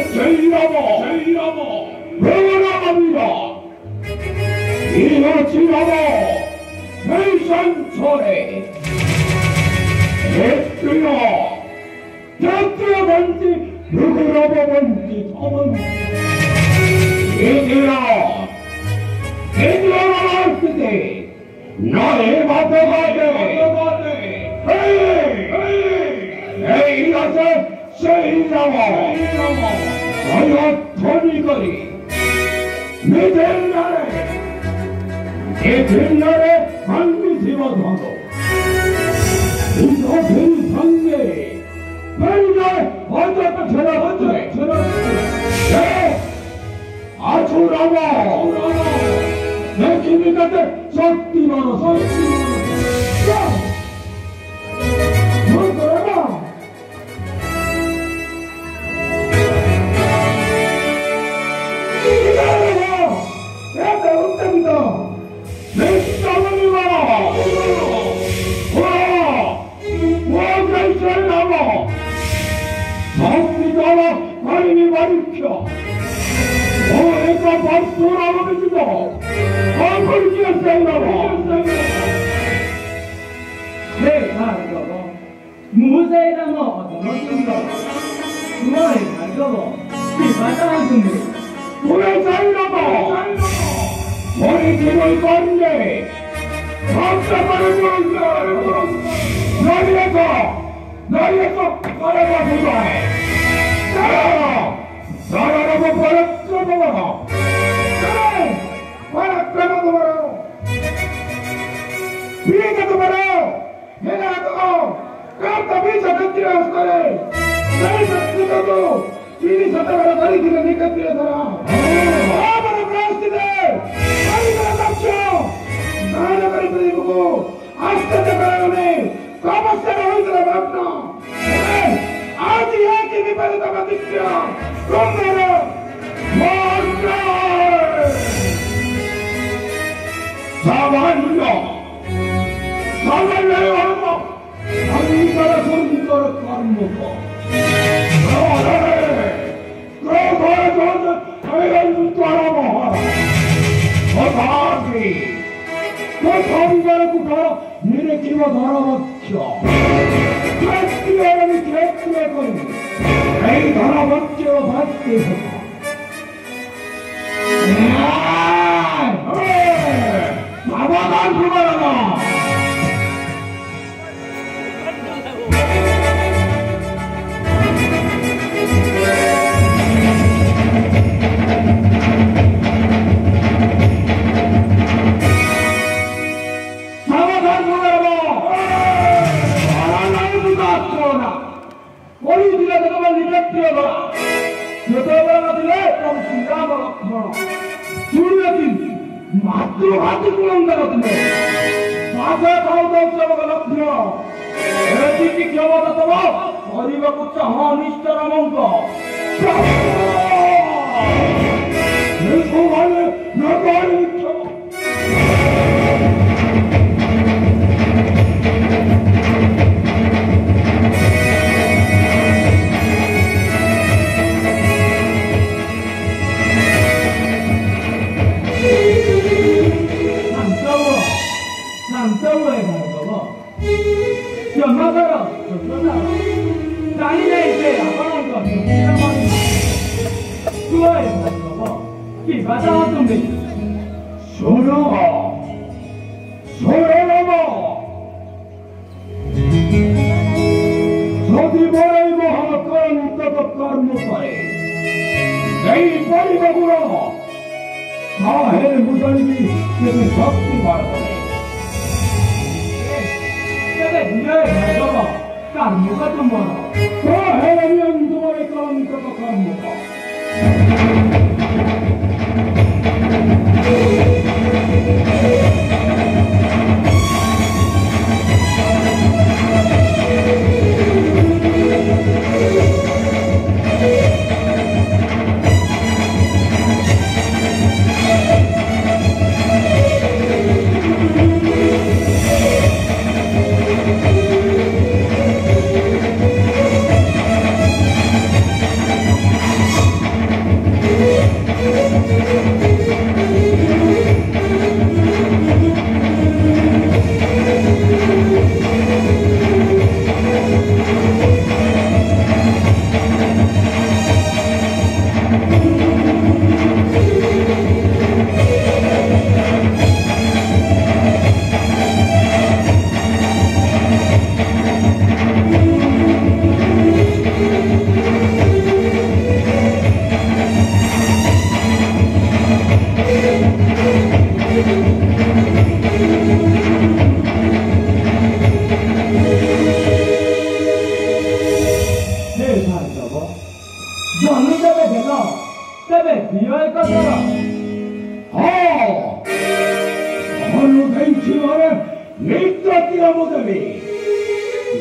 제이라모 외원아갑니다. 이어지라모 회산초래 객주여 객주여 뭔지 누구라고 뭔지 더먼 얘들아 얘들아 나갈 때 나의 맞아가네 에이 이라세 세이라모 어여 토니거리 내들날에 방비지마도 이거 된 상대 빨리날 언제부터 전화 아초라모 내 기민한테 석디마노 야 뭔거라마 이기다라고 내가 없답니다 내 싸움이 와라 뭐가 있어야 나와 성미자와 과인이 말이켜 내가 다시 돌아오는지도 아버지가 생각하고 네, 가르쳐고 무쇠라모 어떤가 그거를 가르쳐고 비바다한 분들 왜 잘나고 머리 뒤를 건데 답답하는 거는 너희에서 바라봐 보자 나라라고 바라 끌어보라 그래 바라 끌어보라 비행가도 바라 해나가도 깜짝 미쳐 던지라고 그래 나를 던지고 비리 섰다가라 다리 길어 니가 뛰어서라 아바라 브라스티들 다리가 닥쳐 나라가를 그리고 아스타자 가라오네 까마스타가 어디서나 맙나 아직 야기 미바르다 만드시오 롬나라 먼저 사만이요 사만이요 하고 당이가라 손이가라 까먹고 그래 저는 하여간 눈도 알아봐 다시 다리가라고 가라 니네 기와 달아먹혀 개띠야라니 개띠야거니 에이 달아먹혀 받기서 나만 그만하라 Política de la libertad, yo te voy a decir como si nada no. Suryatin, matru hati pulang darutne. Masa kau dah coba galaknya. Jadi kita apa tahu? Hari waktu cahaya niscaya mongko. Itu mana? Negara itu. 남자와의 말고 연마가라 그러나 나이에 이제 아빠랑 거 비슷한 그와의 말고 기바다 좀비 소령아 저기 뭐라이고 하나 까는 못하네 내일 빨리 가보라 사해 무사님이 내게 잡지 말아보네 니네 말고 까무가 좀 뭐라 사해면 너의 까무가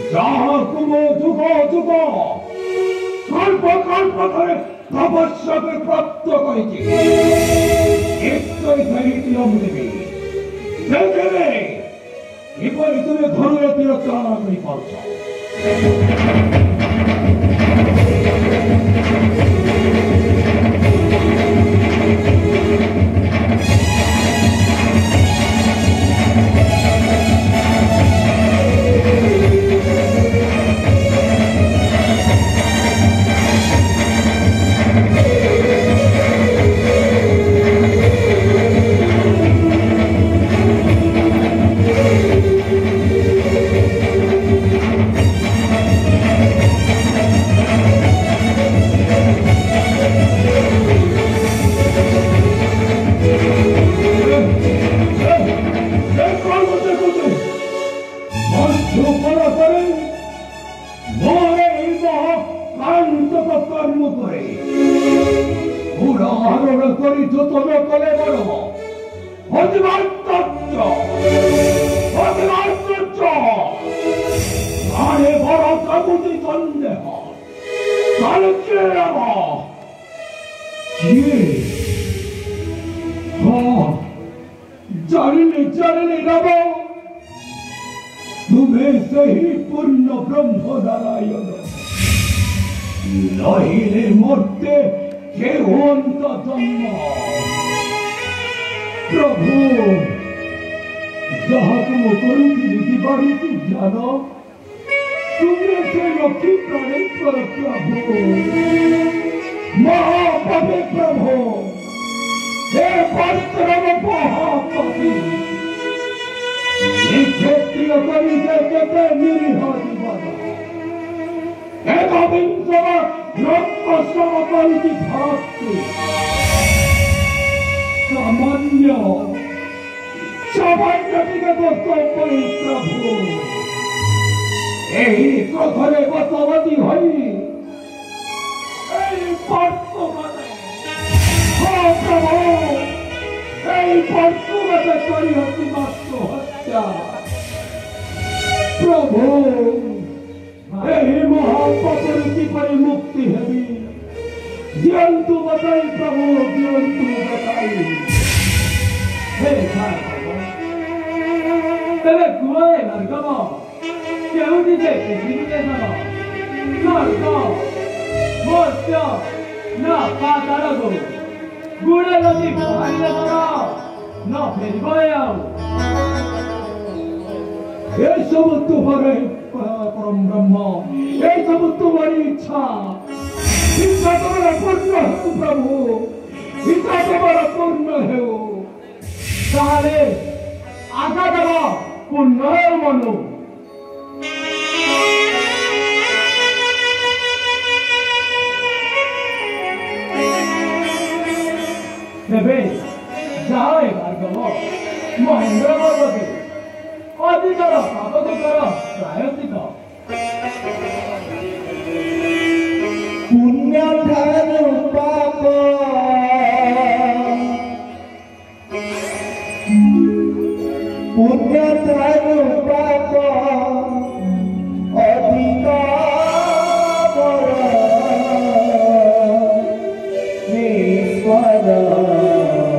ଯାହାକୁ ମୁଁ ଯୁଗ ଯୁଗ କଳ୍ପ କଳ୍ପ ଧରେ ତପସ୍ୟାକୁ ପ୍ରାପ୍ତ କରିଛି ନିୟମ ଦେବି ଦେଖିବେ କିପରି ତୁମେ ଘରରେ ତୀର ଚାଳନା କରିପାରୁଛ। जाने रब तुम्हें सही पूर्ण ब्रह्म नारायण नहिले मूर्ते के होंत जन्म प्रभु जहाँ तुम करुती ज्ञान तुम्हें से लक्ष्मी प्राणेश्वर प्रभु महापति प्रभु हे परम महापति क्षेत्रीय परिचय के निरीह जीवन एकविंशव लोकसव परिधि भक्ति सामान्य के दोस्तों परी प्रभु यही क्रोधरे बसवती हई परसु मते हाँ प्रभु यही परसु मते करी हती मात्र हत्या प्रभु यही महापपुर किपरि मुक्ति हेबी दियंतु बताई प्रभु दियंतु बताई हे तेरे कुआए नरकम केउटी जे पृथ्वी नरक मोत्य न पातालको गुड़े नदी भाइले न फेरिबय ये सब तुम्हारे परम ब्रह्म ये सब तुम्हारी इच्छा तुम्हारा पूर्ण है प्रभु इच्छा तुम्हारा पूर्ण है ताले आशा दबा पूर्ण मनो जाए भार्गव महेंद्र पर्वते अधिकर पापकर प्रायश्चित पुण्य पाप पुण्य पाप अधिकार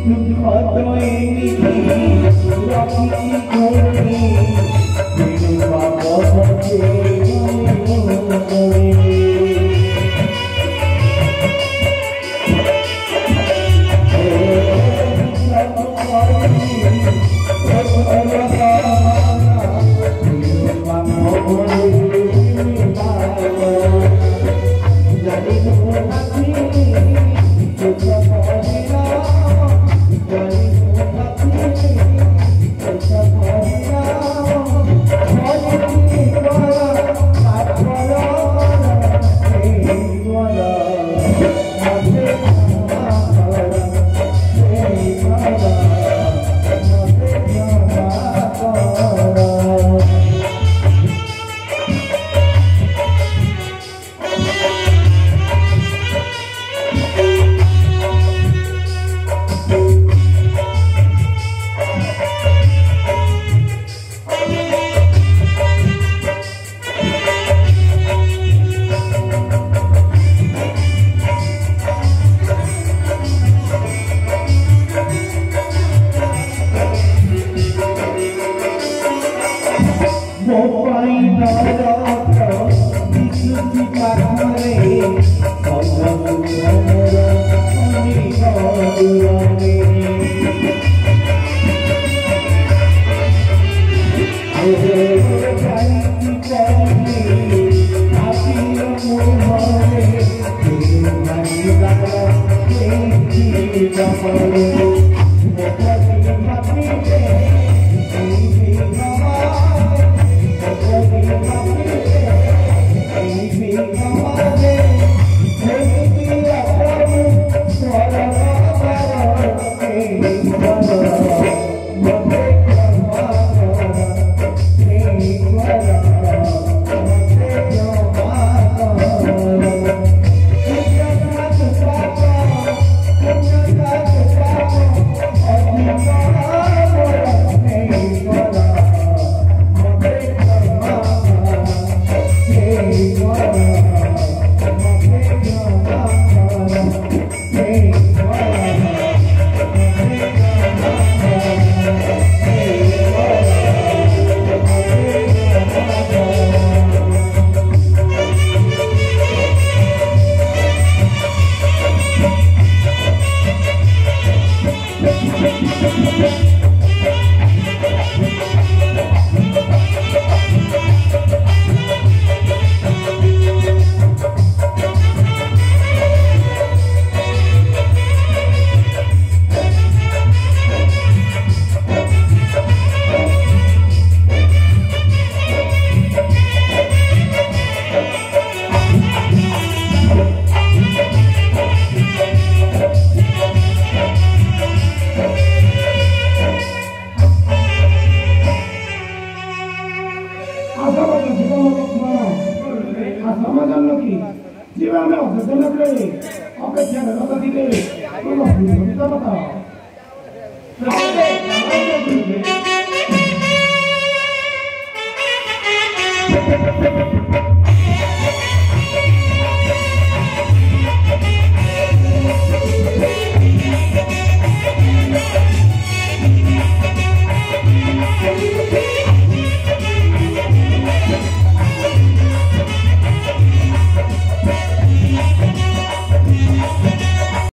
जीवन में अपेक्षा करता